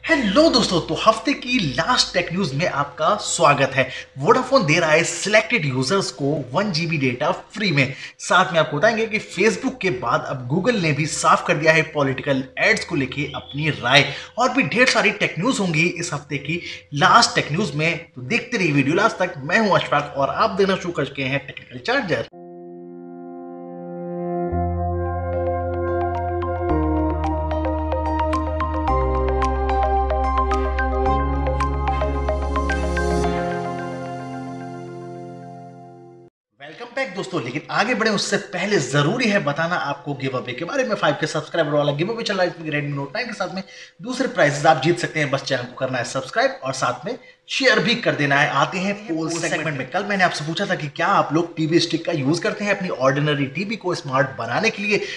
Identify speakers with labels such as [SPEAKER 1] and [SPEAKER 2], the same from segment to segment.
[SPEAKER 1] Hello दोस्तों, तो हफ्ते की लास्ट टेक न्यूज में आपका स्वागत है। वोडाफोन दे रहा है सिलेक्टेड यूजर्स को 1 GB डेटा फ्री में। साथ में आपको बताएंगे कि फेसबुक के बाद अब गूगल ने भी साफ कर दिया है पॉलिटिकल एड्स को लेके अपनी राय। और भी ढेर सारी टेक न्यूज होंगी इस हफ्ते की लास्ट टेक न्यूज में, तो देखते रहिए वीडियो लास्ट तक। मैं हूं अशफाक और आप देना शुरू कर चुके हैं टेक्निकल चार्जर। वेलकम बैक दोस्तों, लेकिन आगे बढ़े उससे पहले जरूरी है बताना आपको गिव अवे के बारे में। 5K सब्सक्राइबर वाला गिव अवे चल रहा है Redmi Note 9 के साथ में। दूसरे प्राइजेस आप जीत सकते हैं, बस चैनल को करना है सब्सक्राइब और साथ में शेयर भी कर देना है। आते हैं पोल सेगमेंट में। कल मैंने आपसे पूछा था कि क्या आप लोग टीवी स्टिक का यूज करते हैं अपनी ऑर्डिनरी टीवी को स्मार्ट बनाने के लिए।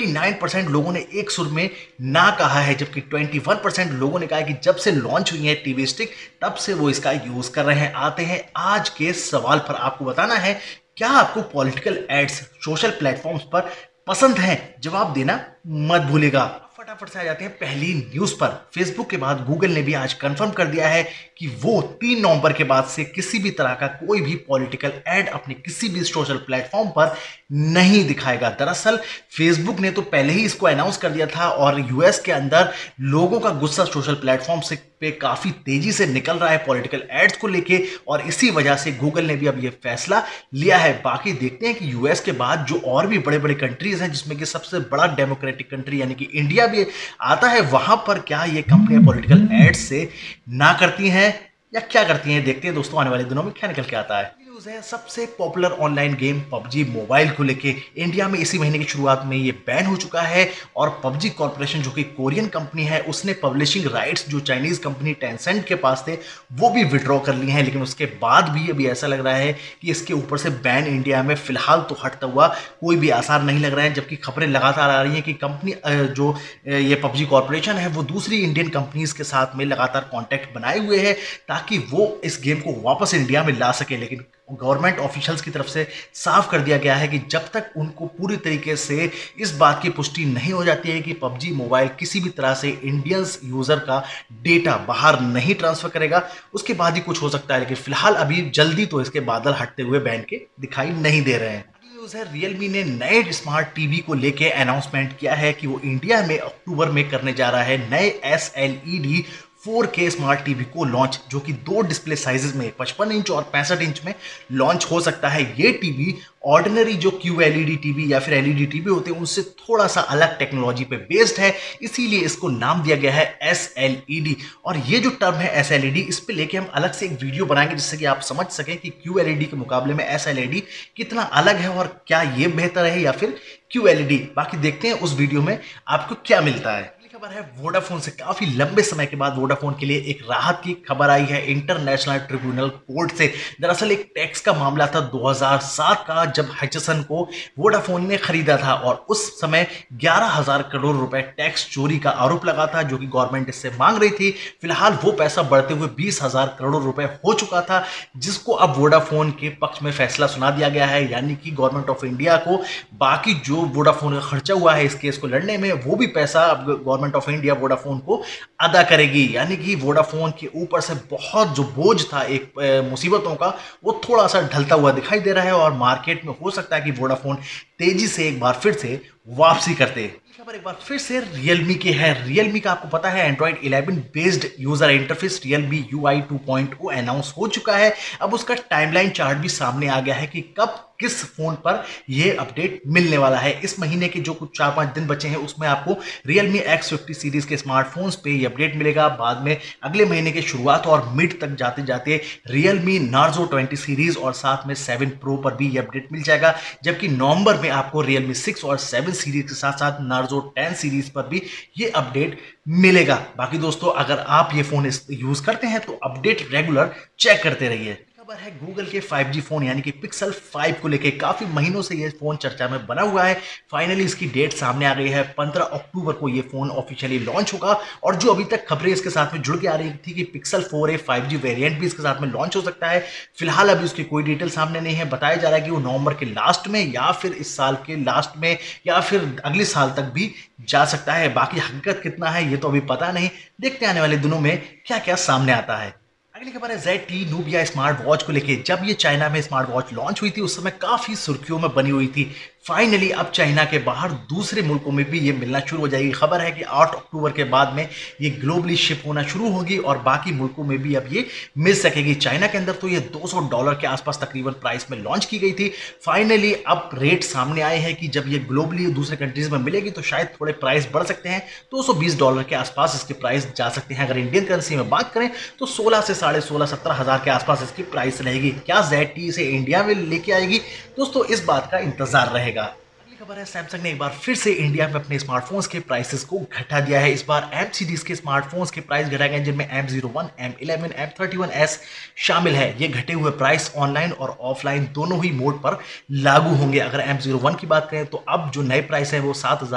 [SPEAKER 1] 79% लोगों ने एक सुर में ना कहा है, जबकि 21% लोगों ने कहा है कि जब से लॉन्च हुई है टीवी स्टिक तब से वो इसका यूज कर रहे हैं। आते हैं आज के सवाल पर। आपको बताना है क्या आपको पॉलिटिकल एड्स सोशल प्लेटफॉर्म्स पर पसंद हैं? जवाब देना मत भूलेगा। फटाफट से आ जाते हैं पहली न्यूज पर। फेसबुक के बाद गूगल ने भी आज कंफर्म कर दिया है कि वो 3 नवंबर के बाद से किसी भी तरह का कोई भी पॉलिटिकल एड अपने किसी भी सोशल प्लेटफॉर्म पर नहीं दिखाएगा। दरअसल फेसबुक ने तो पहले ही इसको अनाउंस कर दिया था और यूएस के अंदर लोगों का गुस्सा सोशल प्लेटफॉर्म से पे काफी तेजी से निकल रहा है पॉलिटिकल एड्स को लेके, और इसी वजह से गूगल ने भी अब ये फैसला लिया है। बाकी देखते हैं कि यूएस के बाद जो और भी बड़े बड़े कंट्रीज हैं, जिसमें कि सबसे बड़ा डेमोक्रेटिक कंट्री यानी कि इंडिया भी आता है, वहां पर क्या ये कंपनियां पॉलिटिकल एड्स से ना करती हैं या क्या करती हैं। देखते हैं दोस्तों आने वाले दिनों में क्या निकल के आता है। न्यूज़ है सबसे popular online game PUBG mobile को लेके। इंडिया में इसी महीने की शुरुआत में ये बैन हो चुका है और PUBG कॉर्पोरेशन जो कि कोरियन कंपनी है, उसने पब्लिशिंग राइट्स जो चाइनीज कंपनी टेंसेंट के पास थे वो भी विड्रॉ कर लिए हैं। लेकिन उसके बाद भी अभी ऐसा लग रहा है कि इसके ऊपर से बैन इंडिया में फिलहाल तो हटता हुआ कोई भी आसार नहीं लग रहा है, जबकि खबरें लगातार आ रही हैं कि कंपनी जो ये PUBG कॉर्पोरेशन है वो दूसरी इंडियन कंपनीज के साथ में लगातार कॉन्टैक्ट बनाए हुए है ताकि वो इस गेम को वापस इंडिया में ला सके। लेकिन गवर्नमेंट ऑफिशियल्स की तरफ से साफ कर दिया गया है कि जब तक उनको पूरी तरीके से इस बात की पुष्टि नहीं हो जाती है कि PUBG मोबाइल किसी भी तरह से इंडियंस यूजर का डेटा बाहर नहीं ट्रांसफर करेगा, उसके बाद ही कुछ हो सकता है। लेकिन फिलहाल अभी जल्दी तो इसके बादल हटते हुए बैन के दिखाई नहीं दे रहे हैं। न्यूज़ है रियलमी ने नए स्मार्ट टीवी को लेके अनाउंसमेंट किया है कि वो इंडिया में अक्टूबर में करने जा रहा है नए SLED 4K स्मार्ट टीवी को लॉन्च, जो कि 2 डिस्प्ले साइजेस में 55 इंच और 65 इंच में लॉन्च हो सकता है। ये टीवी ऑर्डिनरी जो QLED टीवी या फिर LED टीवी होते हैं उनसे थोड़ा सा अलग टेक्नोलॉजी पे बेस्ड है, इसीलिए इसको नाम दिया गया है SLED। और ये जो टर्म है SLED, इस पे लेके हम अलग से एक वीडियो बनाएंगे जिससे कि आप समझ सकें कि QLED के मुकाबले में SLED कितना अलग है और क्या ये बेहतर है या फिर QLED। बाकी देखते हैं उस वीडियो में आपको क्या मिलता है। खबर है वोडाफोन से। काफी लंबे समय के बाद वोडाफोन के लिए एक राहत की खबर आई है इंटरनेशनल ट्रिब्यूनल कोर्ट से। दरअसल एक टैक्स का मामला था 2007 का, जब हचसन को वोडाफोन ने खरीदा था और उस समय 11,000 करोड़ रुपए टैक्स चोरी का आरोप लगा था जो कि गवर्नमेंट इससे मांग रही थी। फिलहाल वो पैसा बढ़ते हुए 20,000 करोड़ रुपए हो चुका था, जिसको अब वोडाफोन के पक्ष में फैसला सुना दिया गया है। यानी कि गवर्नमेंट ऑफ इंडिया को बाकी जो वोडाफोन का खर्चा हुआ है इस केस को लड़ने में, वो भी पैसा अब गवर्नमेंट ऑफ इंडिया वोडाफोन को अदा करेगी। यानी कि वोडाफोन के ऊपर से बहुत जो बोझ था एक मुसीबतों का, वो थोड़ा सा ढलता हुआ दिखाई दे रहा है और मार्केट में हो सकता है कि वोडाफोन तेजी से एक बार फिर से वापसी करते। खबर एक बार फिर से रियलमी की है। रियलमी का आपको पता है Android 11 based user interface Realme UI 2.0 announce हो चुका है। अब उसका टाइमलाइन चार्ट भी सामने आ गया है कि कब किस फोन पर यह अपडेट मिलने वाला है। इस महीने के जो कुछ 4-5 दिन बचे हैं उसमें आपको Realme X50 सीरीज के स्मार्टफोन्स पे ये अपडेट मिलेगा। बाद में अगले महीने के शुरुआत और मिड तक जाते जाते Realme Narzo 20 सीरीज और साथ में 7 Pro पर भी ये अपडेट मिल जाएगा। जबकि नवंबर में आपको Realme 6 और 7 सीरीज के साथ साथ Narzo 10 सीरीज पर भी ये अपडेट मिलेगा। बाकी दोस्तों अगर आप ये फोन यूज करते हैं तो अपडेट रेगुलर चेक करते रहिए। खबर है गूगल के 5G फोन यानी कि पिक्सल 5 को लेके काफी महीनों से ये फोन चर्चा में बना हुआ है। फाइनली इसकी डेट सामने आ गई है। 15 अक्टूबर को ये फोन ऑफिशियली लॉन्च होगा। और जो अभी तक खबरें इसके साथ में जुड़ के आ रही थी कि पिक्सल 4a 5G वेरिएंट भी इसके साथ में लॉन्च हो सकता है, फिलहाल अभी उसकी कोई डिटेल सामने नहीं है। बताया जा रहा है कि वो नवंबर के लास्ट में या फिर इस साल के लास्ट में या फिर अगले साल तक भी जा सकता है। बाकी हकीकत कितना है ये तो अभी पता नहीं, देखते आने वाले दिनों में क्या क्या सामने आता है। अगली खबर है ZT नूबिया स्मार्ट वॉच को लेके। जब ये चाइना में स्मार्ट वॉच लॉन्च हुई थी उस समय काफी सुर्खियों में बनी हुई थी। फाइनली अब चाइना के बाहर दूसरे मुल्कों में भी ये मिलना शुरू हो जाएगी। खबर है कि 8 अक्टूबर के बाद में ये ग्लोबली शिप होना शुरू होगी और बाकी मुल्कों में भी अब ये मिल सकेगी। चाइना के अंदर तो ये $200 के आसपास तकरीबन प्राइस में लॉन्च की गई थी। फाइनली अब रेट सामने आए हैं कि जब ये ग्लोबली दूसरे कंट्रीज में मिलेगी तो शायद थोड़े प्राइस बढ़ सकते हैं। $220 के आसपास इसके प्राइस जा सकते हैं। अगर इंडियन करेंसी में बात करें तो 16 से 16.5 17 हज़ार के आसपास इसकी प्राइस रहेगी। क्या ZT इसे इंडिया में लेके आएगी दोस्तों, इस बात का इंतजार रहेगा। अगली खबर है सैमसंग ने एक बार फिर से इंडिया में अपने स्मार्टफोन्स के प्राइसेस को घटा दिया है। इस बार M सीरीज के स्मार्टफोन्स के प्राइस घटाए गए जिनमें M01, M11, M31s शामिल है। ये घटे हुए प्राइस ऑनलाइन और ऑफलाइन दोनों ही मोड पर लागू होंगे। अगर M01 की बात करें तो अब जो नए प्राइस है वो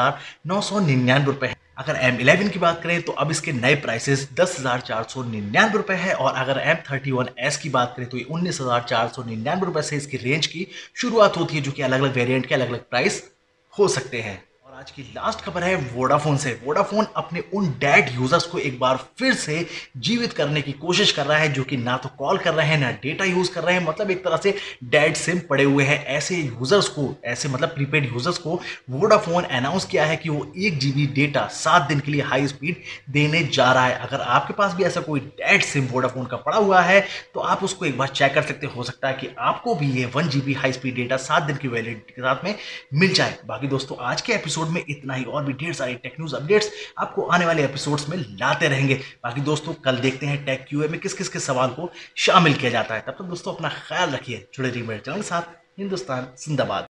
[SPEAKER 1] 7,999 है। अगर M11 की बात करें तो अब इसके नए प्राइसेस 10,499 रुपए है। और अगर M31s की बात करें तो ये 19,499 रुपए से इसकी रेंज की शुरुआत होती है, जो कि अलग अलग वेरिएंट के अलग अलग प्राइस हो सकते हैं। और आज की लास्ट खबर है वोडाफोन से। वोडाफोन अपने उन डेड यूजर्स को एक बार फिर से जीवित करने की कोशिश कर रहा है जो कि ना तो कॉल कर रहे हैं ना डेटा यूज कर रहे हैं, मतलब एक तरह से डेड सिम पड़े हुए हैं। ऐसे यूजर्स को, ऐसे मतलब प्रीपेड यूजर्स को वोडाफोन अनाउंस किया है कि वो 1 GB डेटा 7 दिन के लिए हाई स्पीड देने जा रहा है। अगर आपके पास भी ऐसा कोई डेड सिम वोडाफोन का पड़ा हुआ है तो आप उसको एक बार चेक कर सकते हो सकता है कि आपको भी ये 1 GB हाई स्पीड डेटा 7 दिन की वैलिडिटी के साथ में मिल जाए। बाकी दोस्तों आज के एपिसोड में इतना ही, और भी ढेर सारे टेक न्यूज अपडेट्स आपको आने वाले एपिसोड्स में लाते रहेंगे। बाकी दोस्तों कल देखते हैं टेक क्यूए में किस किस के सवाल को शामिल किया जाता है। तब तक दोस्तों अपना ख्याल रखिए, जुड़े रहिए मेरे चैनल के साथ। हिंदुस्तान जिंदाबाद।